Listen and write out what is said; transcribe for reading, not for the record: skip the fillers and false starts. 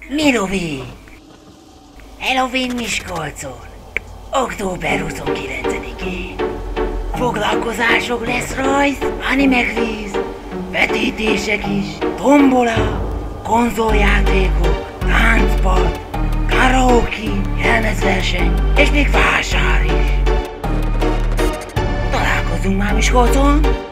Mirovi! Halloween Miskolcon! Október 29-én! Foglalkozások lesz rajz, animekvíz, vetítések is, tombola, konzoljátékok, táncpad, karaoke, jelmezverseny és még vásár is! Találkozunk már Miskolcon!